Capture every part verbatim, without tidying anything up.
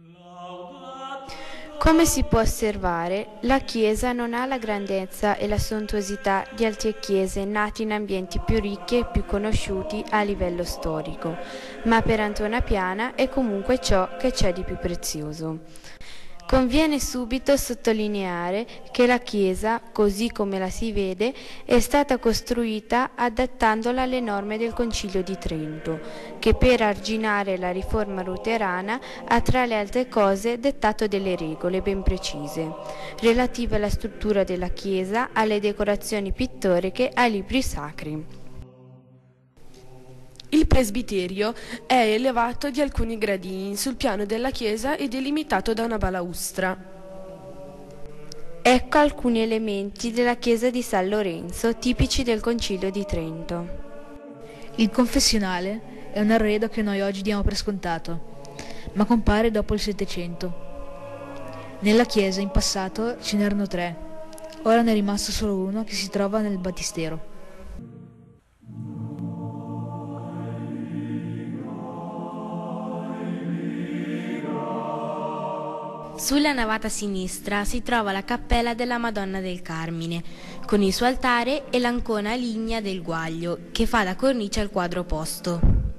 Come si può osservare, la chiesa non ha la grandezza e la sontuosità di altre chiese nate in ambienti più ricchi e più conosciuti a livello storico, ma per Antona Piana è comunque ciò che c'è di più prezioso. Conviene subito sottolineare che la chiesa, così come la si vede, è stata costruita adattandola alle norme del Concilio di Trento, che per arginare la riforma luterana ha tra le altre cose dettato delle regole ben precise, relative alla struttura della chiesa, alle decorazioni pittoriche, ai libri sacri. Il presbiterio è elevato di alcuni gradini sul piano della chiesa e delimitato da una balaustra. Ecco alcuni elementi della chiesa di San Lorenzo, tipici del Concilio di Trento. Il confessionale è un arredo che noi oggi diamo per scontato, ma compare dopo il Settecento. Nella chiesa in passato ce n'erano tre, ora ne è rimasto solo uno che si trova nel battistero. Sulla navata sinistra si trova la cappella della Madonna del Carmine, con il suo altare e l'ancona lignea del Guaglio, che fa da cornice al quadro opposto.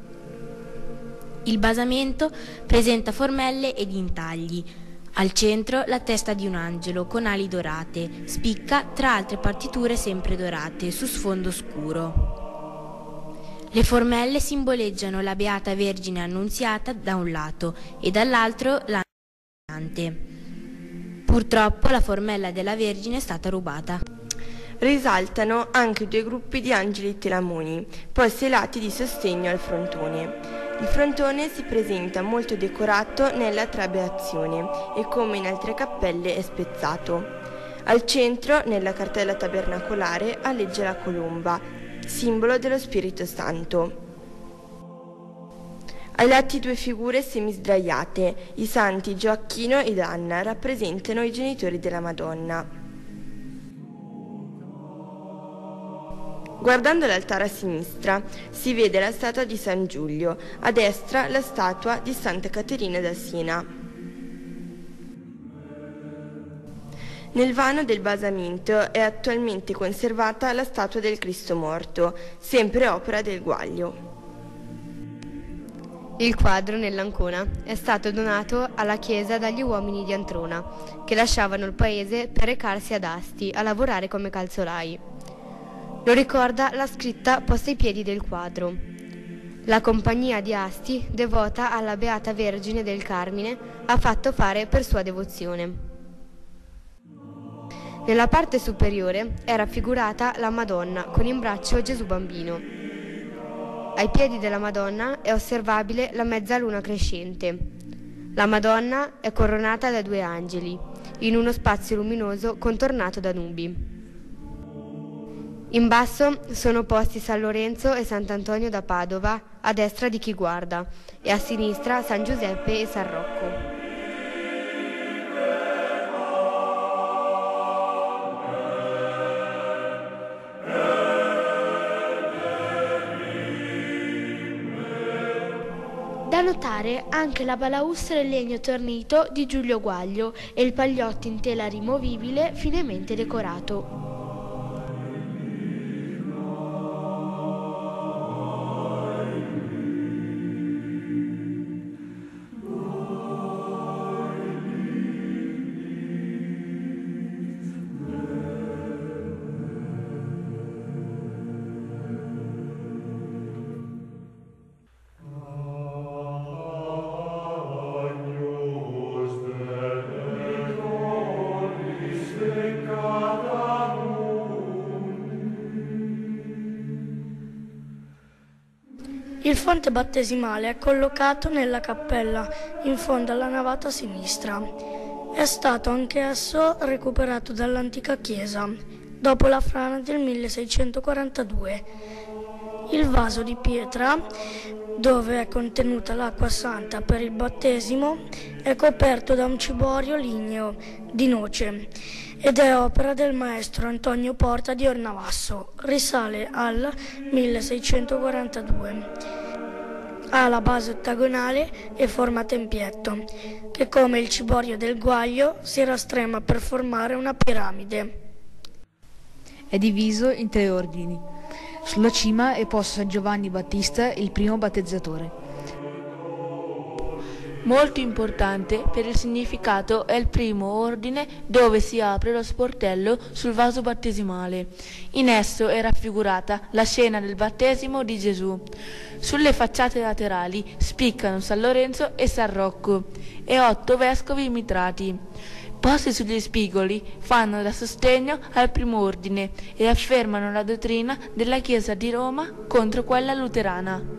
Il basamento presenta formelle ed intagli. Al centro la testa di un angelo con ali dorate, spicca tra altre partiture sempre dorate, su sfondo scuro. Le formelle simboleggiano la Beata Vergine Annunziata da un lato e dall'altro la Purtroppo la formella della Vergine è stata rubata. Risaltano anche due gruppi di angeli telamoni, posti ai lati di sostegno al frontone. Il frontone si presenta molto decorato nella trabeazione e come in altre cappelle è spezzato. Al centro, nella cartella tabernacolare, alleggia la colomba, simbolo dello Spirito Santo. Ai lati due figure semisdraiate, i santi Gioacchino ed Anna rappresentano i genitori della Madonna. Guardando l'altare a sinistra si vede la statua di San Giulio, a destra la statua di Santa Caterina da Siena. Nel vano del basamento è attualmente conservata la statua del Cristo morto, sempre opera del Guaglio. Il quadro nell'ancona è stato donato alla chiesa dagli uomini di Antrona, che lasciavano il paese per recarsi ad Asti a lavorare come calzolai. Lo ricorda la scritta posta ai piedi del quadro. La compagnia di Asti, devota alla Beata Vergine del Carmine, ha fatto fare per sua devozione. Nella parte superiore è raffigurata la Madonna con in braccio Gesù bambino. Ai piedi della Madonna è osservabile la mezzaluna crescente. La Madonna è coronata da due angeli, in uno spazio luminoso contornato da nubi. In basso sono posti San Lorenzo e Sant'Antonio da Padova a destra di chi guarda e a sinistra San Giuseppe e San Rocco. Da notare anche la balaustra in legno tornito di Giulio Guaglio e il pagliotto in tela rimovibile finemente decorato. Il fonte battesimale è collocato nella cappella in fondo alla navata sinistra. È stato anch'esso recuperato dall'antica chiesa dopo la frana del milleseicentoquarantadue. Il vaso di pietra, dove è contenuta l'acqua santa per il battesimo, è coperto da un ciborio ligneo di noce ed è opera del maestro Antonio Porta di Ornavasso, risale al milleseicentoquarantadue. Ha la base ottagonale e forma tempietto, che come il ciborio del Guaglio si rastrema per formare una piramide. È diviso in tre ordini. Sulla cima è posto San Giovanni Battista, il primo battezzatore. Molto importante per il significato è il primo ordine dove si apre lo sportello sul vaso battesimale. In esso è raffigurata la scena del battesimo di Gesù. Sulle facciate laterali spiccano San Lorenzo e San Rocco e otto vescovi mitrati. Posti sugli spigoli fanno da sostegno al primo ordine e affermano la dottrina della Chiesa di Roma contro quella luterana.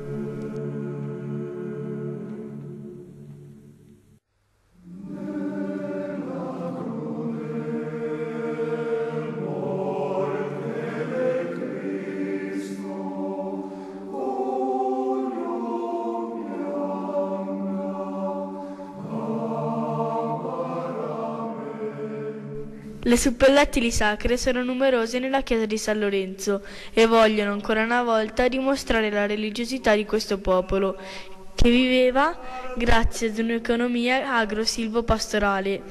Le suppellettili sacre sono numerose nella chiesa di San Lorenzo e vogliono ancora una volta dimostrare la religiosità di questo popolo, che viveva grazie ad un'economia agro-silvo-pastorale.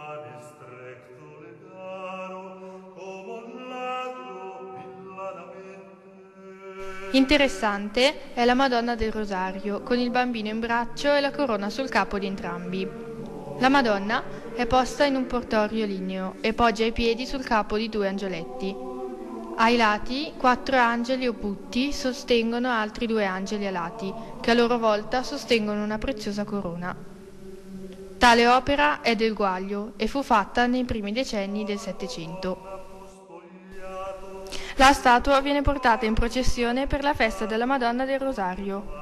Interessante è la Madonna del Rosario, con il bambino in braccio e la corona sul capo di entrambi. La Madonna è posta in un portorio ligneo e poggia i piedi sul capo di due angioletti. Ai lati, quattro angeli o putti sostengono altri due angeli alati, che a loro volta sostengono una preziosa corona. Tale opera è del Guaglio e fu fatta nei primi decenni del Settecento. La statua viene portata in processione per la festa della Madonna del Rosario.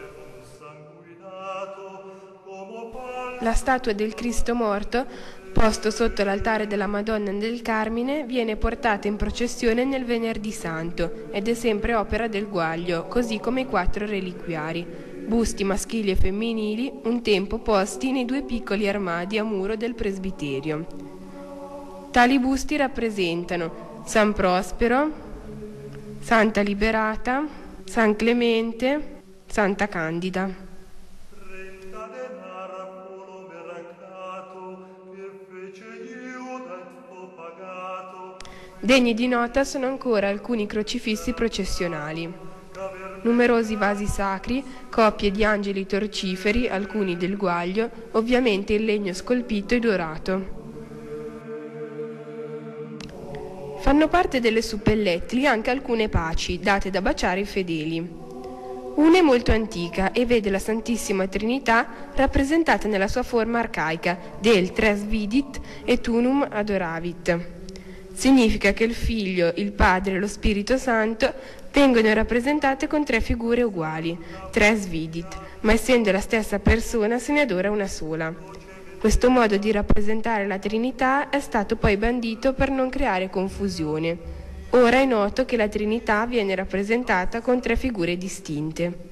La statua del Cristo morto, posto sotto l'altare della Madonna del Carmine, viene portata in processione nel Venerdì Santo ed è sempre opera del Guaglio, così come i quattro reliquiari, busti maschili e femminili, un tempo posti nei due piccoli armadi a muro del presbiterio. Tali busti rappresentano San Prospero, Santa Liberata, San Clemente, Santa Candida. Degni di nota sono ancora alcuni crocifissi processionali, numerosi vasi sacri, coppie di angeli torciferi, alcuni del Guaglio, ovviamente in legno scolpito e dorato. Fanno parte delle suppellettili anche alcune paci date da baciare ai fedeli. Una è molto antica e vede la Santissima Trinità rappresentata nella sua forma arcaica del Tres Vidit et Unum Adoravit. Significa che il Figlio, il Padre e lo Spirito Santo vengono rappresentate con tre figure uguali, Tres Vidit, ma essendo la stessa persona se ne adora una sola. Questo modo di rappresentare la Trinità è stato poi bandito per non creare confusione. Ora è noto che la Trinità viene rappresentata con tre figure distinte.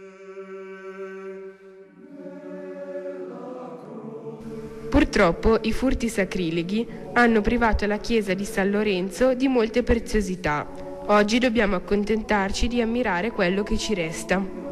Purtroppo i furti sacrileghi hanno privato la chiesa di San Lorenzo di molte preziosità. Oggi dobbiamo accontentarci di ammirare quello che ci resta.